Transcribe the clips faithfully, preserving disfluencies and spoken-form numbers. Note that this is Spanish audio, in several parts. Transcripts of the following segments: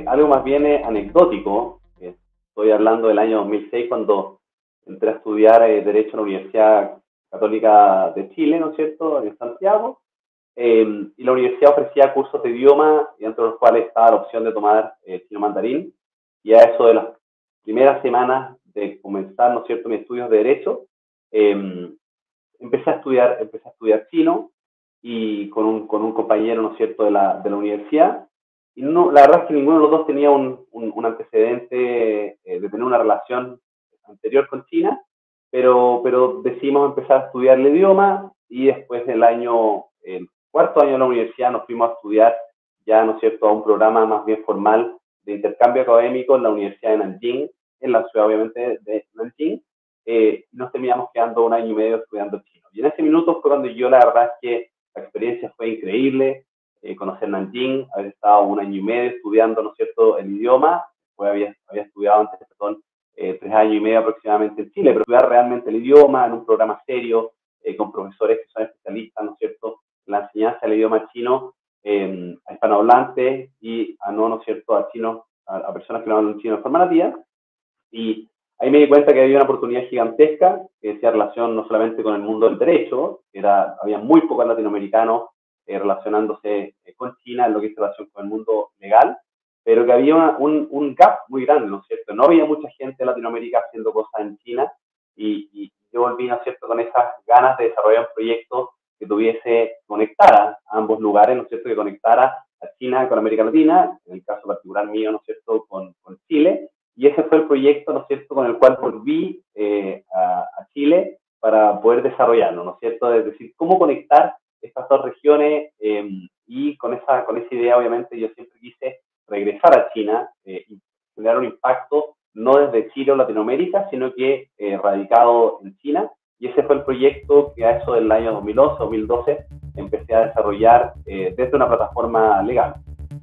algo más bien eh, anecdótico. Eh, estoy hablando del año dos mil seis, cuando entré a estudiar eh, Derecho en la Universidad Católica de Chile, ¿no es cierto?, en Santiago. Eh, y la universidad ofrecía cursos de idioma, y entre los cuales estaba la opción de tomar eh, chino mandarín. Y a eso de las primeras semanas de comenzar, ¿no es cierto?, mis estudios de Derecho, eh, empecé a estudiar, empecé a estudiar chino, y con un, con un compañero, ¿no es cierto?, de la, de la universidad. Y no, la verdad es que ninguno de los dos tenía un, un, un antecedente eh, de tener una relación anterior con China, pero, pero decidimos empezar a estudiar el idioma, y después del año, el cuarto año de la universidad, nos fuimos a estudiar ya, ¿no es cierto?, a un programa más bien formal de intercambio académico en la Universidad de Nanjing, en la ciudad obviamente de Nanjing. Eh, nos terminamos quedando un año y medio estudiando chino. Y en ese minuto fue cuando yo, la verdad es que la experiencia fue increíble, eh, conocer Nanjing, haber estado un año y medio estudiando, ¿no es cierto?, el idioma. Después había, había estudiado antes, perdón, eh, tres años y medio aproximadamente en Chile, pero estudiar realmente el idioma en un programa serio, eh, con profesores que son especialistas, ¿no es cierto?, en la enseñanza del idioma chino, eh, a hispanohablantes y a no, ¿no es cierto?, a chinos, a, a personas que no hablan chino de forma nativa. Y ahí me di cuenta que había una oportunidad gigantesca que hacía relación no solamente con el mundo del derecho, era, había muy pocos latinoamericanos eh, relacionándose eh, con China en lo que es relación con el mundo legal, pero que había una, un, un gap muy grande, ¿no es cierto? No había mucha gente de Latinoamérica haciendo cosas en China, y, y yo volví, ¿no es cierto?, con esas ganas de desarrollar un proyecto que tuviese, conectara a ambos lugares, ¿no es cierto?, que conectara a China con América Latina, en el caso particular mío, ¿no es cierto?, con, con Chile. Y ese fue el proyecto, ¿no es cierto?, con el cual volví eh, a, a Chile para poder desarrollarlo, ¿no es cierto? Es decir, cómo conectar estas dos regiones, eh, y con esa, con esa idea, obviamente, yo siempre quise regresar a China eh, y generar un impacto, no desde Chile o Latinoamérica, sino que eh, radicado en China. Y ese fue el proyecto que a eso del año dos mil once, dos mil doce, empecé a desarrollar eh, desde una plataforma legal.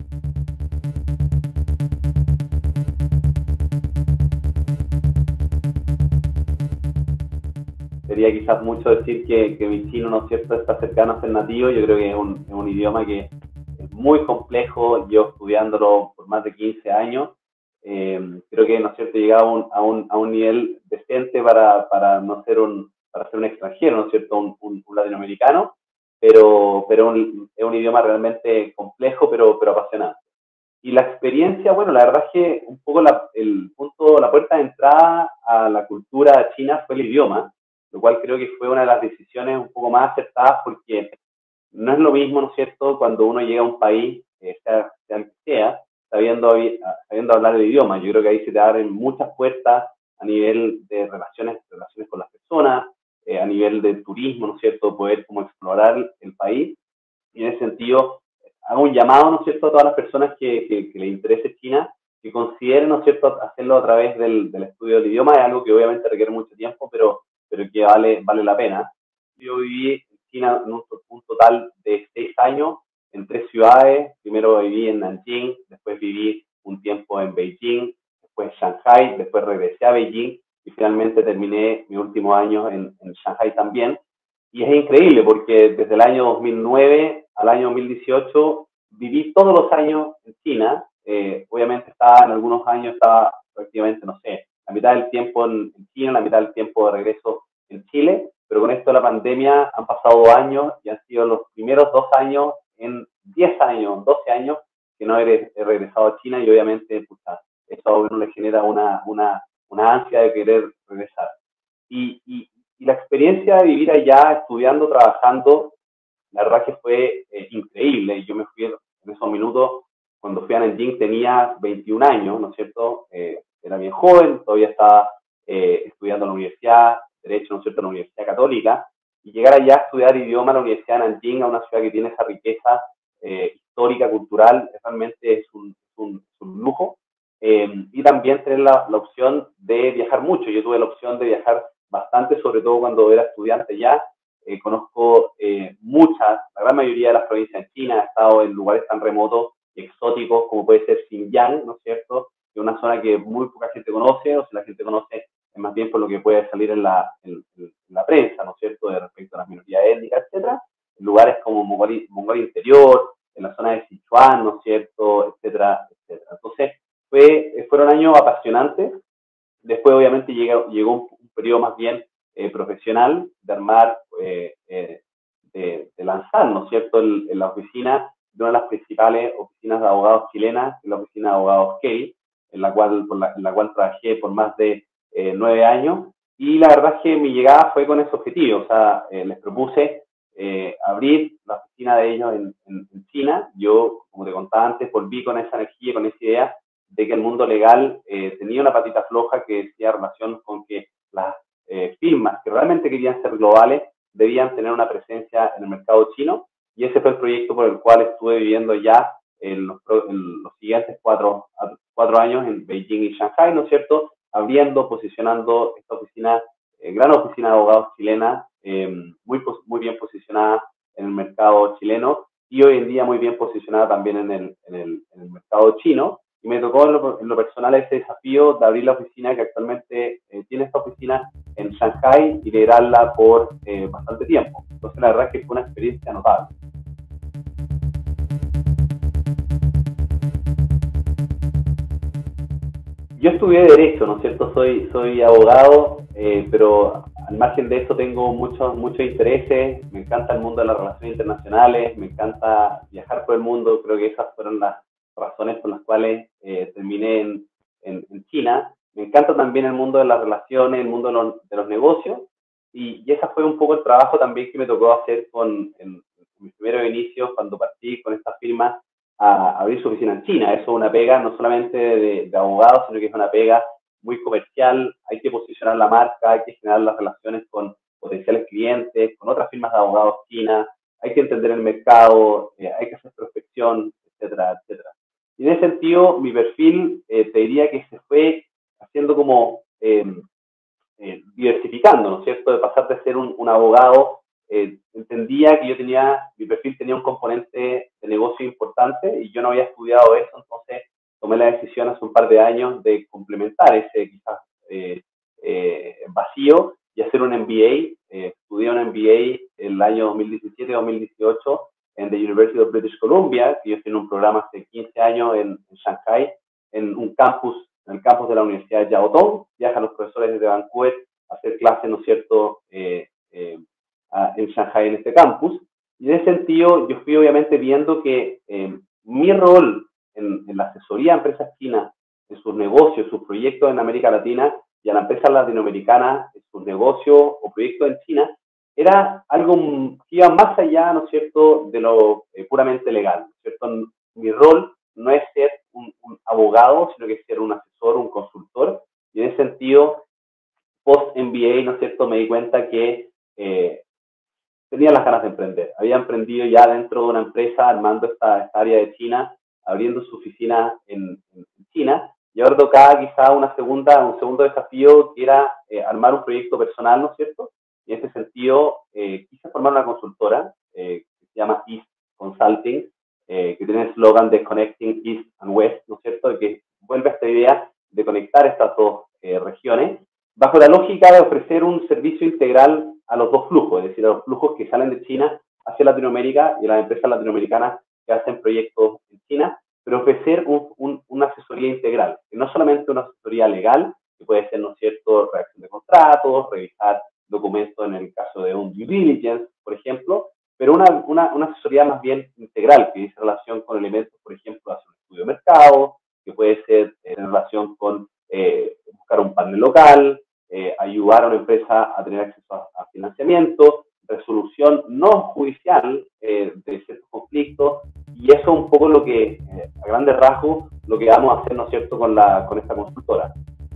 Sería quizás mucho decir que, que mi chino, ¿no es cierto?, está cercano a ser nativo. Yo creo que es un, es un idioma que es muy complejo, yo estudiándolo por más de quince años. Eh, creo que, ¿no es cierto?, he llegado a un, a un, a un nivel decente para, para no ser un, para ser un extranjero, ¿no es cierto?, un, un, un latinoamericano, pero, pero un, es un idioma realmente complejo, pero, pero apasionante. Y la experiencia, bueno, la verdad es que un poco la, el punto, la puerta de entrada a la cultura china fue el idioma, lo cual creo que fue una de las decisiones un poco más acertadas, porque no es lo mismo, ¿no es cierto?, cuando uno llega a un país, eh, sea, sea el que sea, sabiendo, sabiendo hablar el idioma. Yo creo que ahí se te abren muchas puertas a nivel de relaciones, relaciones con las personas, eh, a nivel de turismo, ¿no es cierto?, poder como explorar el país. Y en ese sentido, hago un llamado, ¿no es cierto?, a todas las personas que, que, que les interese China, que consideren, ¿no es cierto?, hacerlo a través del, del estudio del idioma. Es algo que obviamente requiere mucho tiempo, pero, pero que vale, vale la pena. Yo viví en China en un, un total de seis años en tres ciudades. Primero viví en Nanjing, después viví un tiempo en Beijing, después en Shanghai, después regresé a Beijing y finalmente terminé mi último año en, en Shanghai también. Y es increíble porque desde el año dos mil nueve al año dos mil dieciocho viví todos los años en China. Eh, obviamente estaba, en algunos años estaba prácticamente, no sé, la mitad del tiempo en, en China, la mitad del tiempo de regreso en Chile, pero con esto de la pandemia han pasado dos años y han sido los primeros dos años en diez años, doce años que no he, he regresado a China, y obviamente puta, eso a uno le genera una, una, una ansia de querer regresar. Y, y, y la experiencia de vivir allá, estudiando, trabajando, la verdad que fue eh, increíble. Yo me fui en esos minutos, cuando fui a Nanjing tenía veintiún años, ¿no es cierto? Eh, era bien joven, todavía estaba eh, estudiando en la universidad, Derecho, ¿no es cierto?, en la Universidad Católica, y llegar allá a estudiar idioma en la Universidad de Nanjing, a una ciudad que tiene esa riqueza eh, histórica, cultural, realmente es un, un, un lujo. Eh, y también tener la, la opción de viajar mucho. Yo tuve la opción de viajar bastante, sobre todo cuando era estudiante ya. Eh, conozco eh, muchas, la gran mayoría de las provincias en China. He estado en lugares tan remotos y exóticos como puede ser Xinjiang, ¿no es cierto?, que es una zona que muy poca gente conoce, o si la gente conoce es más bien por lo que puede salir en la, en, en la prensa, ¿no es cierto?, de respecto a las minorías étnicas, etcétera. En lugares como Mongolia, Mongolia Interior, en la zona de Sichuan, ¿no es cierto?, etcétera, etcétera. Entonces, fue, fueron años apasionantes. Después, obviamente, llegó, llegó un, un periodo más bien eh, profesional de armar, eh, eh, de, de lanzar, ¿no es cierto?, en, en la oficina de una de las principales oficinas de abogados chilenas, que es la oficina de abogados Kelly, en la cual, por la, en la cual trabajé por más de eh, nueve años. Y la verdad es que mi llegada fue con ese objetivo, o sea, eh, les propuse eh, abrir la oficina de ellos en, en, en China. Yo, como te contaba antes, volví con esa energía, con esa idea de que el mundo legal eh, tenía una patita floja que decía relación con que las eh, firmas que realmente querían ser globales debían tener una presencia en el mercado chino, y ese fue el proyecto por el cual estuve viviendo ya en los, en los siguientes cuatro, cuatro años en Beijing y Shanghai, ¿no es cierto?, abriendo, posicionando esta oficina, eh, gran oficina de abogados chilena, eh, muy, muy bien posicionada en el mercado chileno y hoy en día muy bien posicionada también en el, en el, en el mercado chino. Y me tocó en lo, en lo personal ese desafío de abrir la oficina que actualmente eh, tiene esta oficina en Shanghai y liderarla por eh, bastante tiempo. Entonces la verdad es que fue una experiencia notable. Yo estudié Derecho, ¿no es cierto? Soy, soy abogado, eh, pero al margen de eso tengo muchos muchos intereses. Me encanta el mundo de las relaciones internacionales, me encanta viajar por el mundo. Creo que esas fueron las razones por las cuales eh, terminé en, en, en China. Me encanta también el mundo de las relaciones, el mundo de los, de los negocios. Y, y ese fue un poco el trabajo también que me tocó hacer con, en, en mis primeros inicios, cuando partí con esta firma a abrir su oficina en China. Eso es una pega no solamente de, de abogados, sino que es una pega muy comercial. Hay que posicionar la marca, hay que generar las relaciones con potenciales clientes, con otras firmas de abogados chinas, hay que entender el mercado, eh, hay que hacer prospección, etcétera, etcétera. Y en ese sentido, mi perfil, eh, te diría que se fue haciendo como eh, eh, diversificando, ¿no es cierto?, de pasar de ser un, un abogado. Eh, entendía que yo tenía, mi perfil tenía un componente de negocio importante y yo no había estudiado eso, entonces tomé la decisión hace un par de años de complementar ese quizás eh, eh, vacío y hacer un M B A. Eh, estudié un M B A el año dos mil diecisiete dos mil dieciocho en the University of British Columbia, que yo estoy en un programa hace quince años en, en Shanghai, en un campus, en el campus de la Universidad de Yao Tong. Viajan los profesores desde Vancouver a hacer clases, ¿no es cierto?, eh, eh, en Shanghai, en este campus. Y en ese sentido, yo fui obviamente viendo que eh, mi rol en, en la asesoría a empresas chinas, en sus negocios, sus proyectos en América Latina, y a la empresa latinoamericana, en sus negocios o proyectos en China, era algo que iba más allá, ¿no es cierto?, de lo eh, puramente legal, ¿no es cierto? Mi rol no es ser un, un abogado, sino que es ser un asesor, un consultor, y en ese sentido, post-M B A, ¿no es cierto?, me di cuenta que eh, tenía las ganas de emprender. Había emprendido ya dentro de una empresa, armando esta, esta área de China, abriendo su oficina en, en China, y ahora tocaba quizá una segunda, un segundo desafío, que era eh, armar un proyecto personal, ¿no es cierto? Y en ese sentido, eh, quise formar una consultora eh, que se llama East Consulting, eh, que tiene el eslogan de Connecting East and West, ¿no es cierto?, que vuelve a esta idea de conectar estas dos eh, regiones, bajo la lógica de ofrecer un servicio integral a los dos flujos, es decir, a los flujos que salen de China hacia Latinoamérica y a las empresas latinoamericanas que hacen proyectos en China, pero ofrecer un, un, una asesoría integral, que no solamente una asesoría legal, que puede ser, ¿no es cierto?, redacción de contratos, revisar documentos en el caso de un due diligence, por ejemplo, pero una, una, una asesoría más bien integral, que dice relación con elementos, por ejemplo, hacer un estudio de mercado, que puede ser en relación con eh, buscar un panel local, eh, ayudar a una empresa a tener acceso a, a financiamiento, resolución no judicial eh, de ciertos conflictos, y eso es un poco lo que, eh, a grandes rasgos, lo que vamos a hacer, ¿no es cierto?, con, la, con esta consultora.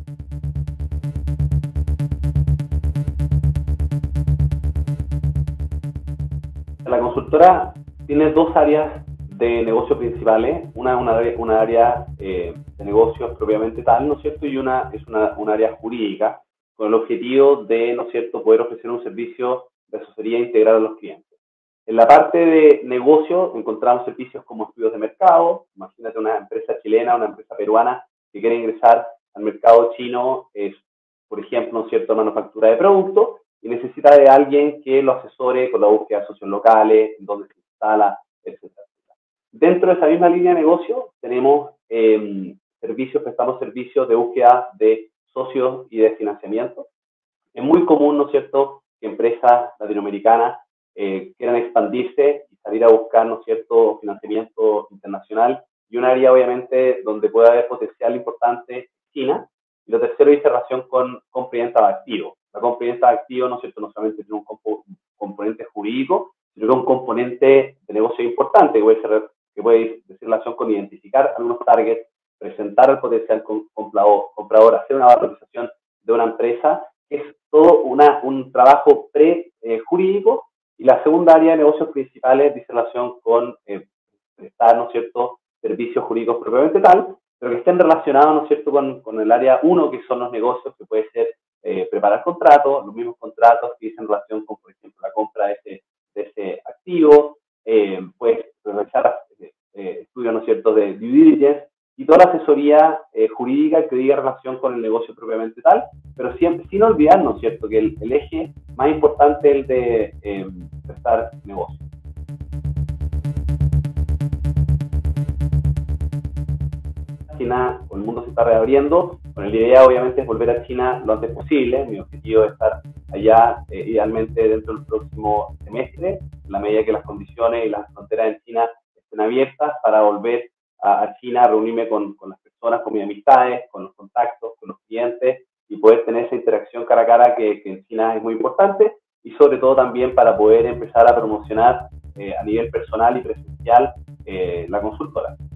La consultora tiene dos áreas de negocio principales. Una es una, una área eh, de negocios propiamente tal, ¿no es cierto?, y una es una, una área jurídica, con el objetivo de, ¿no es cierto?, poder ofrecer un servicio de asesoría integral a los clientes. En la parte de negocio encontramos servicios como estudios de mercado. Imagínate una empresa chilena, una empresa peruana que quiere ingresar al mercado chino, es, por ejemplo, ¿no es cierto?, manufactura de productos, y necesita de alguien que lo asesore con la búsqueda de socios locales, en dónde se instala, etcétera. Dentro de esa misma línea de negocio tenemos eh, servicios, prestamos servicios de búsqueda de socios y de financiamiento. Es muy común, ¿no es cierto?, que empresas latinoamericanas eh, quieran expandirse y salir a buscar, ¿no es cierto?, financiamiento internacional. Y un área, obviamente, donde puede haber potencial importante es China. Y lo tercero dice relación con compra y venta de activos. La compra y venta de activos, ¿no es cierto?, no solamente tiene un, comp un componente jurídico, sino que un componente de negocio importante, que puede, ser, que puede decir relación con identificar algunos targets, presentar al potencial comprador, comprador, hacer una valorización de una empresa, que es todo una, un trabajo pre-jurídico. Eh, y la segunda área de negocios principales dice relación con eh, prestar, ¿no es cierto?, servicios jurídicos propiamente tal, pero que estén relacionados, ¿no es cierto?, con, con el área uno, que son los negocios, que puede ser eh, preparar contratos, los mismos contratos que dicen relación con, por ejemplo, la compra de ese, de ese activo, eh, pues realizar eh, eh, estudios, ¿no es cierto?, de due diligence, y toda la asesoría eh, jurídica que diga relación con el negocio propiamente tal, pero siempre sin olvidar, ¿no es cierto?, que el, el eje más importante es el de eh, prestar negocio. China, el mundo se está reabriendo, bueno, la idea obviamente es volver a China lo antes posible. Mi objetivo es estar allá eh, idealmente dentro del próximo semestre, en la medida que las condiciones y las fronteras en China estén abiertas, para volver a, a China, a reunirme con, con las personas, con mis amistades, con los contactos, con los clientes, y poder tener esa interacción cara a cara que, que en China es muy importante, y sobre todo también para poder empezar a promocionar eh, a nivel personal y presencial eh, la consultora.